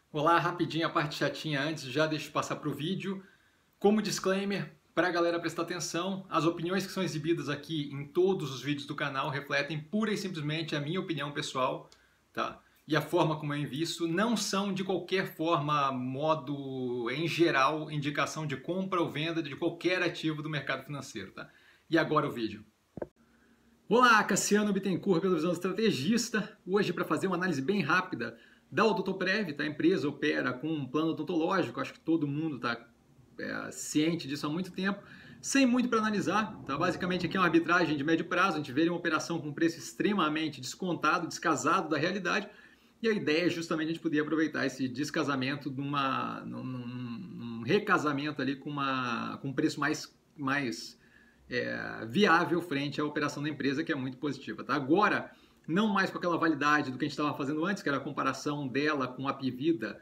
Olá, rapidinho a parte chatinha antes, já deixo eu passar para o vídeo. Como disclaimer, para a galera prestar atenção, as opiniões que são exibidas aqui em todos os vídeos do canal refletem pura e simplesmente a minha opinião pessoal, tá? E a forma como eu invisto não são de qualquer forma, modo, em geral, indicação de compra ou venda de qualquer ativo do mercado financeiro, tá? E agora o vídeo. Olá, Cassiano Bittencourt, pela visão do estrategista. Hoje para fazer uma análise bem rápida da Odontoprev, tá? A empresa opera com um plano odontológico, acho que todo mundo está ciente disso há muito tempo, sem muito para analisar, tá? Basicamente aqui é uma arbitragem de médio prazo, a gente vê uma operação com preço extremamente descontado, descasado da realidade, e a ideia é justamente a gente poder aproveitar esse descasamento num recasamento ali com um preço mais viável frente à operação da empresa, que é muito positiva. Tá? Agora, não mais com aquela validade do que a gente estava fazendo antes, que era a comparação dela com a Apivida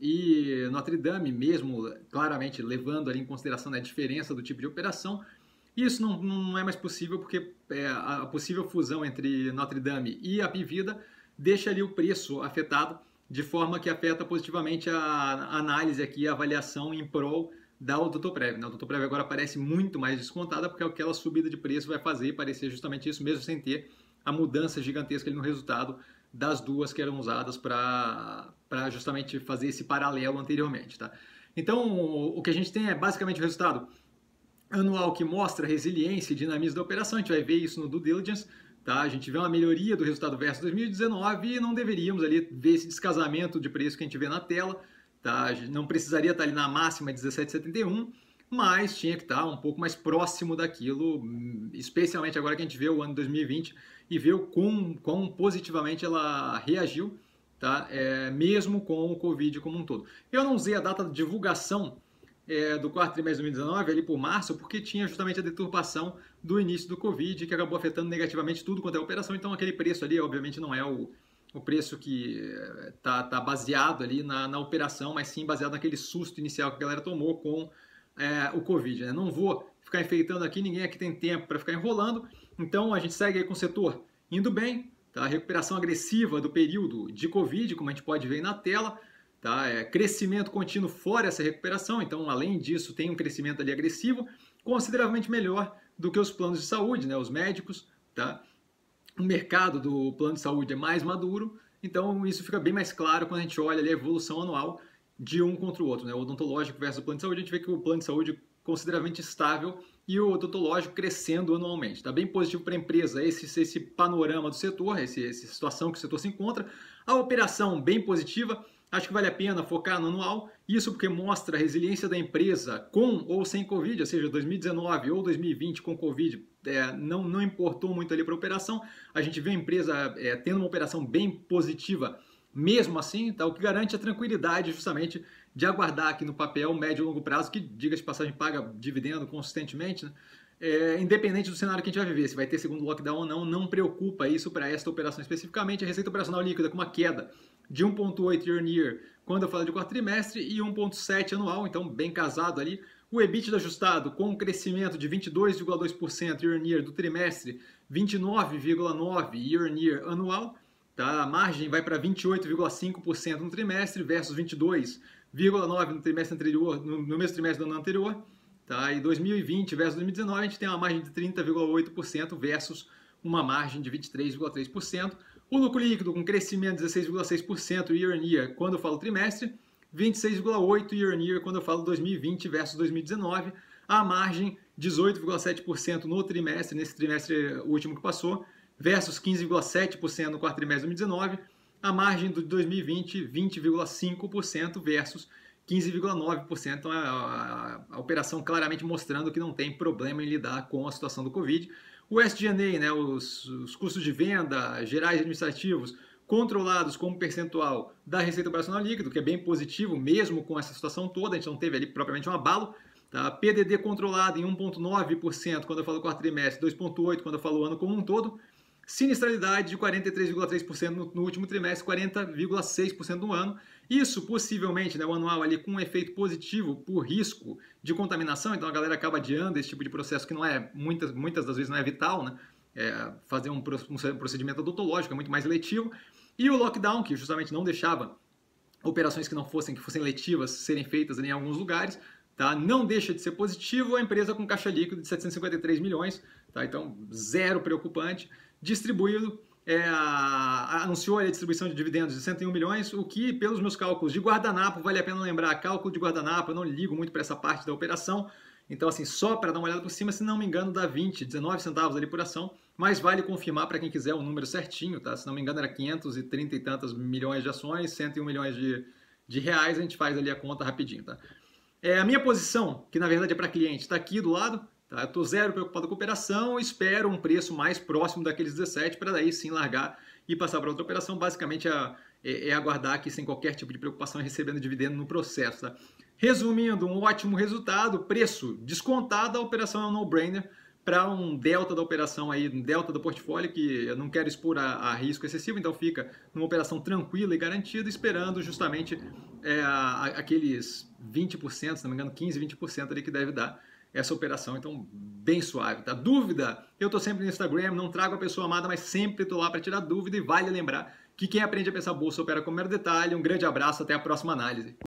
e Notre Dame, mesmo claramente levando ali em consideração, né, a diferença do tipo de operação. Isso não é mais possível porque a possível fusão entre Notre Dame e a Apivida deixa ali o preço afetado, de forma que afeta positivamente a análise aqui, a avaliação em prol da Odontoprev. A Odontoprev agora parece muito mais descontada porque aquela subida de preço vai fazer parecer justamente isso, mesmo sem ter a mudança gigantesca ali no resultado das duas que eram usadas para justamente fazer esse paralelo anteriormente. Tá? Então, o que a gente tem é basicamente o resultado anual que mostra resiliência e dinamismo da operação. A gente vai ver isso no due diligence. Tá? A gente vê uma melhoria do resultado versus 2019 e não deveríamos ali ver esse descasamento de preço que a gente vê na tela. Tá? Não precisaria estar ali na máxima 17,71, mas tinha que estar um pouco mais próximo daquilo, especialmente agora que a gente vê o ano 2020 e vê o quão positivamente ela reagiu, tá? Mesmo com o Covid como um todo. Eu não usei a data de divulgação do quarto trimestre de 2019, ali por março, porque tinha justamente a deturpação do início do Covid, que acabou afetando negativamente tudo quanto é operação, então aquele preço ali, obviamente, não é o preço que está baseado ali na operação, mas sim baseado naquele susto inicial que a galera tomou com o Covid. Né? Não vou ficar enfeitando aqui, ninguém aqui tem tempo para ficar enrolando, então a gente segue aí com o setor indo bem, tá? A recuperação agressiva do período de Covid, como a gente pode ver aí na tela, tá? Crescimento contínuo fora essa recuperação, então além disso tem um crescimento ali agressivo, consideravelmente melhor do que os planos de saúde, né? Os médicos, tá? O mercado do plano de saúde é mais maduro, então isso fica bem mais claro quando a gente olha ali a evolução anual de um contra o outro. Né? O odontológico versus o plano de saúde, a gente vê que o plano de saúde é consideravelmente estável e o odontológico crescendo anualmente. Está bem positivo para a empresa esse panorama do setor, essa situação que o setor se encontra. A operação bem positiva, acho que vale a pena focar no anual, isso porque mostra a resiliência da empresa com ou sem Covid, ou seja, 2019 ou 2020 com Covid, não importou muito ali para a operação. A gente vê a empresa tendo uma operação bem positiva mesmo assim, tá? O que garante a tranquilidade justamente de aguardar aqui no papel médio e longo prazo, que, diga-se de passagem, paga dividendo consistentemente, né? Independente do cenário que a gente vai viver, se vai ter segundo lockdown ou não preocupa isso para esta operação especificamente. A receita operacional líquida com uma queda de 1,8 year on year quando eu falo de quarto trimestre e 1,7 anual, então bem casado ali. O EBITDA ajustado com um crescimento de 22,2% year on year do trimestre, 29,9% year on year anual. Tá? A margem vai para 28,5% no trimestre versus 22,9% no trimestre anterior, no mesmo trimestre do ano anterior. Tá? E 2020 versus 2019 a gente tem uma margem de 30,8% versus uma margem de 23,3%. O lucro líquido com crescimento de 16,6% year on year quando eu falo trimestre, 26,8% year on year quando eu falo 2020 versus 2019. A margem 18,7% no trimestre, nesse trimestre último que passou, versus 15,7% no quarto trimestre de 2019, a margem de 2020, 20,5% versus 15,9%. Então, a operação claramente mostrando que não tem problema em lidar com a situação do Covid. O SG&A, né, os custos de venda, gerais e administrativos, controlados como percentual da receita operacional líquida, que é bem positivo, mesmo com essa situação toda, a gente não teve ali propriamente um abalo. Tá? PDD controlado em 1,9% quando eu falo quarto trimestre, 2,8% quando eu falo o ano como um todo. Sinistralidade de 43,3% no último trimestre, 40,6% no ano. Isso possivelmente, né, o anual ali com um efeito positivo por risco de contaminação, então a galera acaba adiando esse tipo de processo que não é, muitas das vezes não é vital, né? Fazer um procedimento odontológico é muito mais eletivo. E o lockdown, que justamente não deixava operações que fossem letivas serem feitas em alguns lugares, tá? Não deixa de ser positivo, a empresa com caixa líquido de 753 milhões, tá? Então zero preocupante, distribuído, anunciou a distribuição de dividendos de 101 milhões, o que pelos meus cálculos de guardanapo, vale a pena lembrar, cálculo de guardanapo, eu não ligo muito para essa parte da operação, então assim, só para dar uma olhada por cima, se não me engano dá 19 centavos ali por ação, mas vale confirmar para quem quiser o número certinho, tá? Se não me engano era 530 e tantas milhões de ações, 101 milhões de reais, a gente faz ali a conta rapidinho, tá? A minha posição, que na verdade é para cliente, está aqui do lado, tá? Eu estou zero preocupado com a operação, espero um preço mais próximo daqueles 17 para daí sim largar e passar para outra operação, basicamente aguardar aqui sem qualquer tipo de preocupação e recebendo dividendo no processo, tá? Resumindo, um ótimo resultado, preço descontado, a operação é um no-brainer para um delta da operação aí, um delta do portfólio que eu não quero expor a risco excessivo, então fica numa operação tranquila e garantida, esperando justamente aqueles 20%, se não me engano 15, 20% ali que deve dar essa operação, então bem suave, tá? Dúvida? Eu tô sempre no Instagram, não trago a pessoa amada, mas sempre tô lá para tirar dúvida e vale lembrar que quem aprende a pensar bolsa opera com o mero detalhe. Um grande abraço, até a próxima análise.